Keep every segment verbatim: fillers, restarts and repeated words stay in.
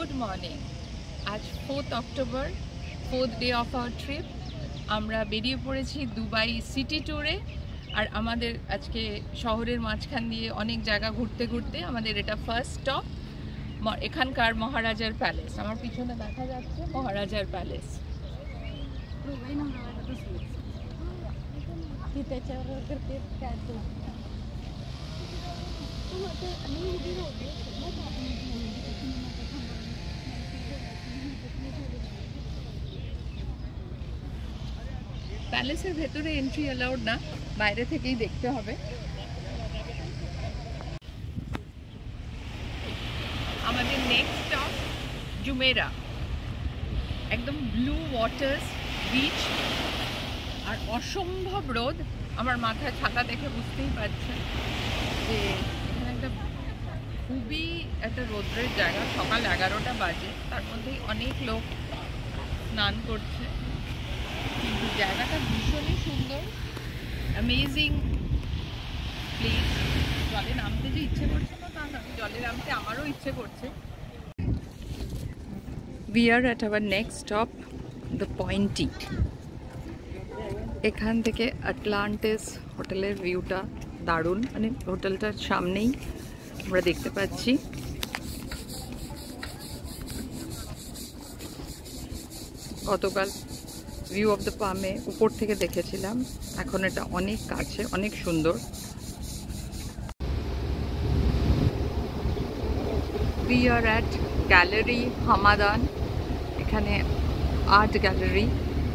Good morning. আজ fourth October, fourth day of our trip. আমরা বেরিয়ে পড়েছি দুবাই সিটি ট্যুরে। আর আমাদের আজকে শহরের মাঝখান দিয়ে অনেক জায়গা ঘুরতে ঘুরতে আমাদের এটা ফার্স্ট স্টপ এখানকার মহারাজার প্যালেস। আমার পিছনে দেখা যাচ্ছে মহারাজার প্যালেস। প্যালেসের ভেতরে এন্ট্রি অ্যালাউড না, বাইরে থেকেই দেখতে হবে। আমাদের নেক্সট স্টপ জুমেরা, একদম ব্লু ওয়াটার্স বিচ আর অসম্ভব রোদ। আমার মাথায় ছাতা দেখে বুঝতেই পারছেন যে এখানে একটা খুবই একটা রোদ্রের জায়গা। সকাল এগারোটা বাজে, তার মধ্যেই অনেক লোক স্নান করছে, কিন্তু জায়গাটা ভীষণই সুন্দর, অ্যামেজিং প্লেস। জলে নামতে যে ইচ্ছে করছে না তা না, জলে নামতে আমারও ইচ্ছে করছে। We are at our next stop, the Pointy. এখান থেকে আটলান্টিস হোটেলের ভিউটা দারুণ, মানে হোটেলটার সামনেই আমরা দেখতে পাচ্ছি। গতকাল ভিউ অফ দ্য পামে উপর থেকে দেখেছিলাম, এখন এটা অনেক কাছে, অনেক সুন্দর। We are at gallery Hamadan, এখানে art gallery.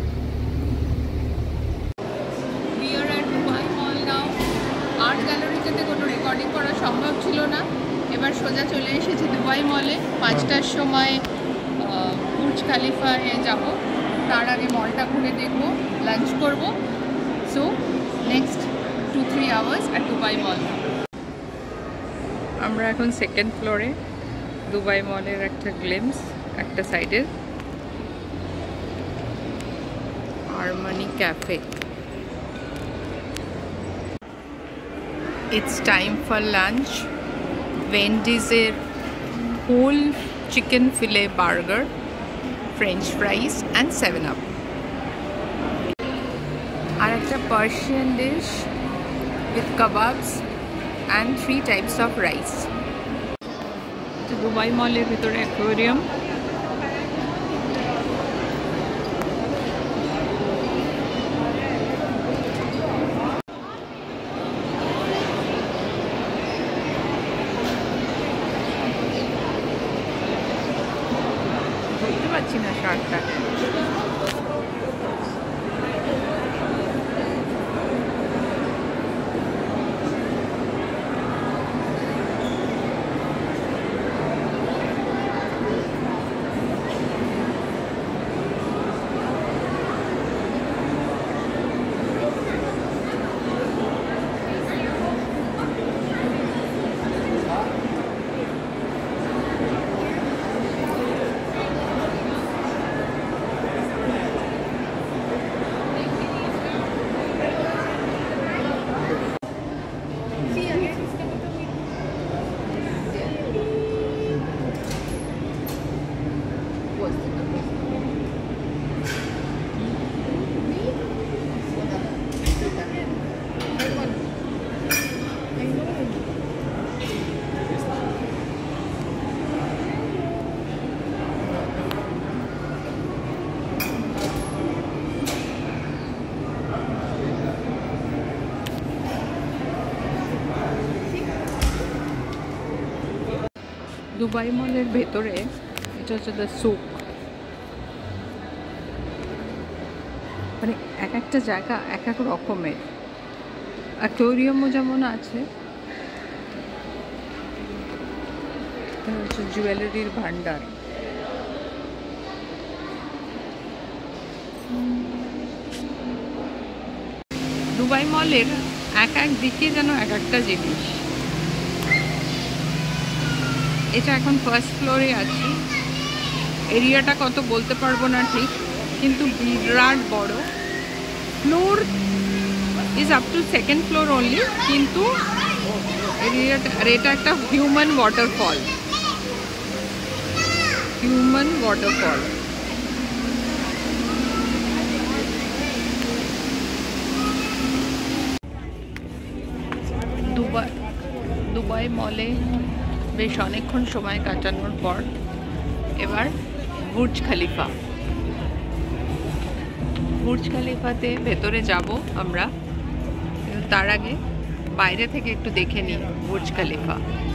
We are at Dubai Mall now. Art গ্যালারিতে কোনো রেকর্ডিং করা সম্ভব ছিল না, এবার সোজা চলে এসেছি দুবাই মলে। পাঁচটার সময় বুর্জ খালিফায় যাব, তার আগে মলটা ঘুরে দেখবো, লাঞ্চ করব। So next two three hours at Dubai mall. আমরা এখন সেকেন্ড ফ্লোরে, দুবাই মলের একটা গ্লিমস একটা সাইডের। Armani cafe. It's time for lunch. ভেন্ডিজের whole chicken fillet burger, French fries and seven up, আর একটা Persian dish with kebabs and three types of rice. Dubai মলের ভিতরে অ্যাকোয়ারিয়াম। বুঝতে পারছি না শার্টটা। দুবাই মলের ভেতরে এটা হচ্ছে দ্য সুক। মানে এক একটা জায়গা এক এক রকমের। অ্যাকোয়ারিয়ামও যেমন আছে, হচ্ছে জুয়েলারির ভান্ডার। দুবাই মলের এক এক দিকে যেন এক একটা জিনিস। এটা এখন ফার্স্ট ফ্লোরে আছি, এরিয়াটা কত বলতে পারবো না ঠিক, কিন্তু বিরাট বড়। Floor is up to second floor only, কিন্তু এরিয়াটা, আর এটা একটা human waterfall. Human waterfall. Dubai Dubai মলে বেশ অনেকক্ষণ সময় কাটানোর পর এবার বুর্জ খলিফা। বুর্জ খলিফাতে ভেতরে যাব আমরা, কিন্তু তার আগে বাইরে থেকে একটু দেখে নিই Burj Khalifa.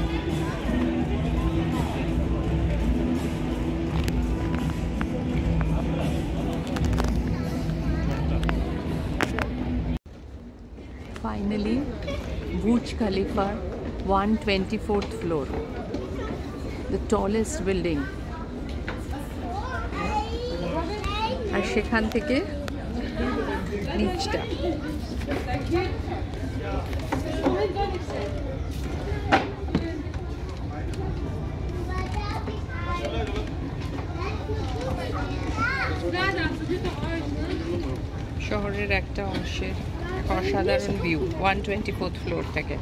Finally, Burj Khalifa, one hundred twenty-fourth floor, the tallest building. আর সেখান থেকে নিচটা শহরের একটা অংশের অসাধারণ view one twenty fourth floor থেকে।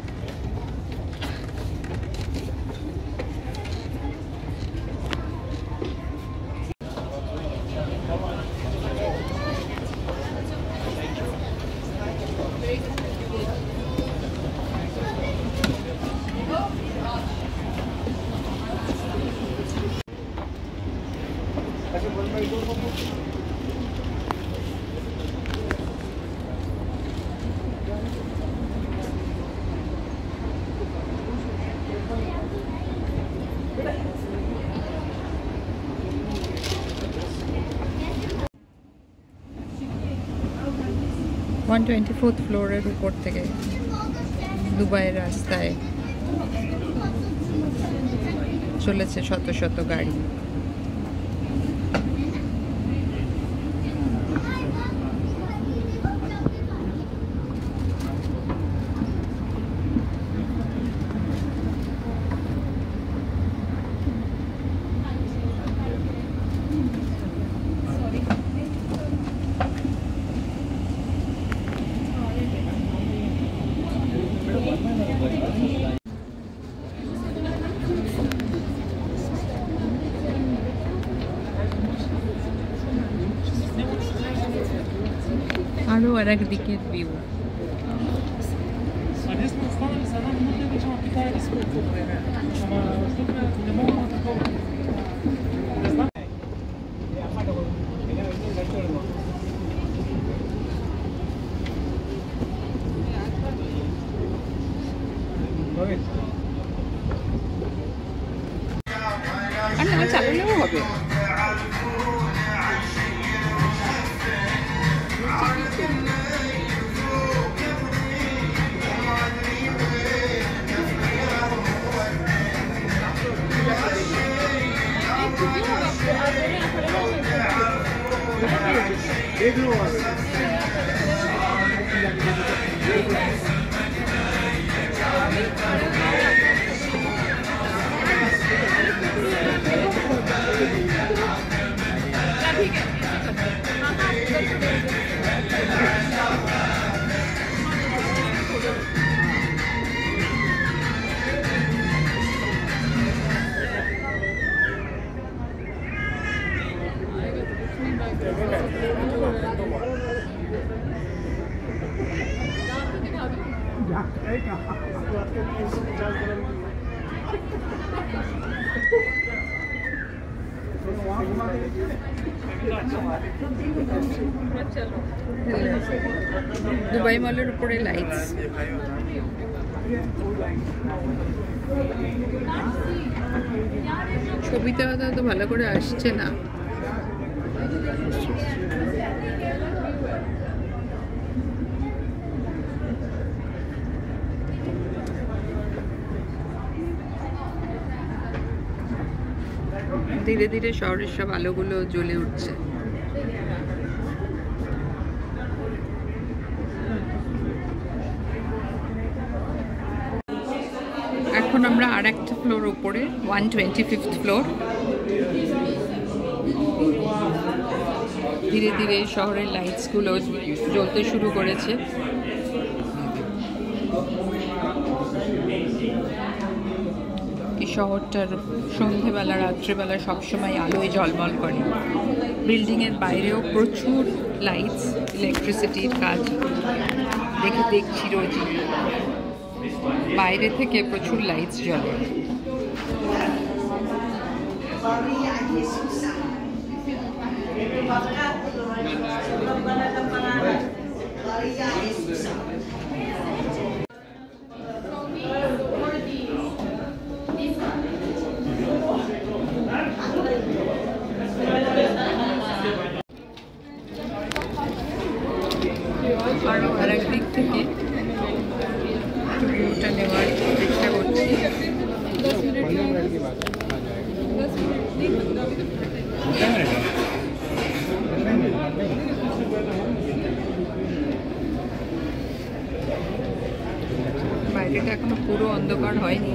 ওয়ান টোয়েন্টি ফোর্থ ফ্লোরের উপর থেকে দুবাইয়ের রাস্তায় চলেছে শত শত গাড়ি। আরো আর একদিকের ভিউ। আর না চালালেও হবে। দুবাই মলের উপরে লাইটস। ছবিতে হয়তো ভালো করে আসছে না। ধীরে ধীরে শহরের সব আলোগুলো জ্বলে উঠছে। এখন আমরা আর একটা ফ্লোর উপরে, ওয়ান টোয়েন্টি ফিফথ ফ্লোর। ধীরে ধীরে শহরের লাইটসগুলো জ্বলতে শুরু করেছে। এই শহরটার সন্ধেবেলা রাত্রেবেলা সবসময় আলোয় ঝলমল করে। বিল্ডিংয়ের বাইরেও প্রচুর লাইটস, ইলেকট্রিসিটির কাজ দেখে দেখছি রোজ। বাইরে থেকে প্রচুর লাইটস জ্বলে। আরও আর এক দিক থেকে একটু ভিউটা নেওয়ার চেষ্টা করছি। বাইরেটা এখনো পুরো অন্ধকার হয়নি।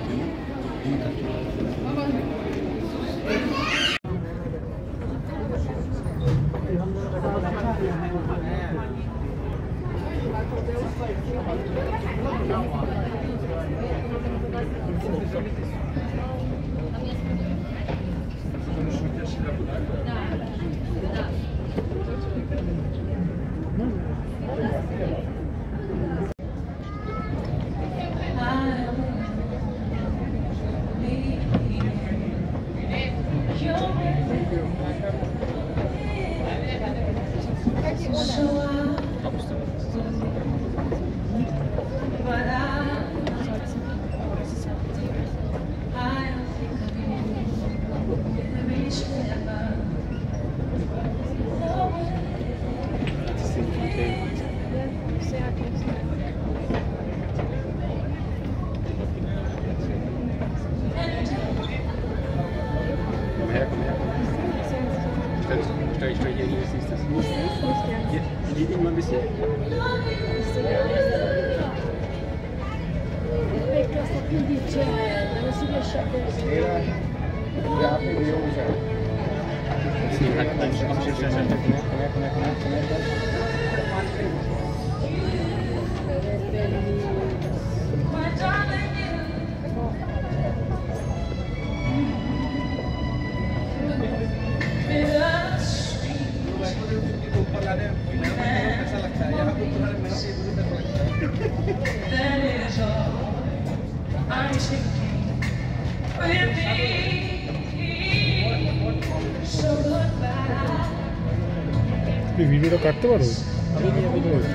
Stell ich hier, hier siehst du das. Hier, lieg ihn mal ein bisschen. তুই ভিডিওটা কাটতে পারো? আমি নিয়ে আমি বলছি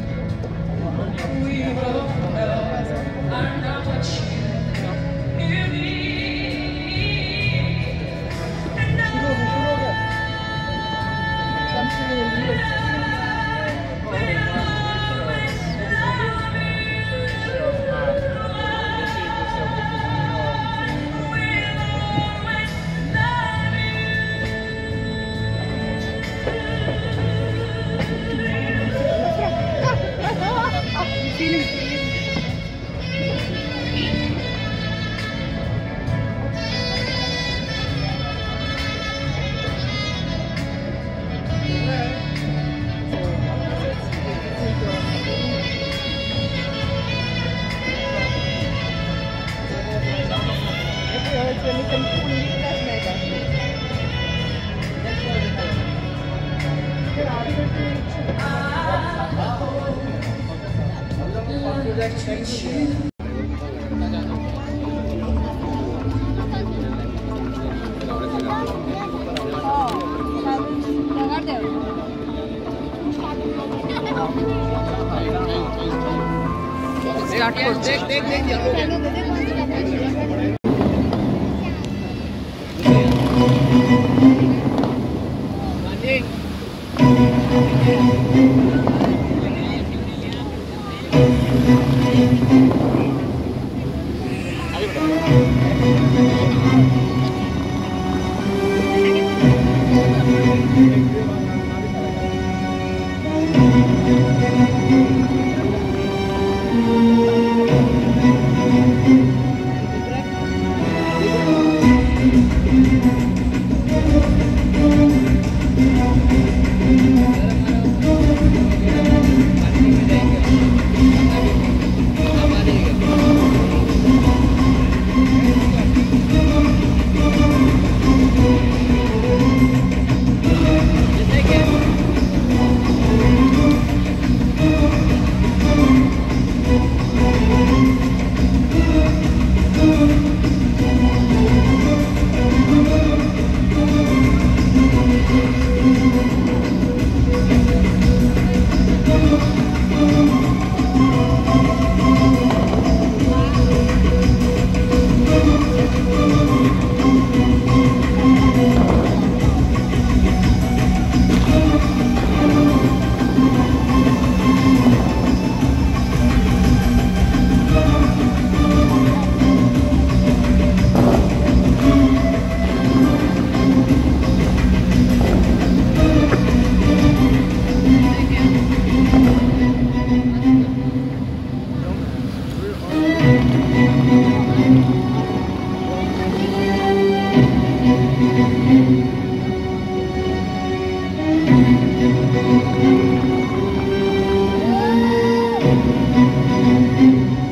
স্টার্ট করছে। দেখ দেখ দেখ Thank you. হ্যাঁ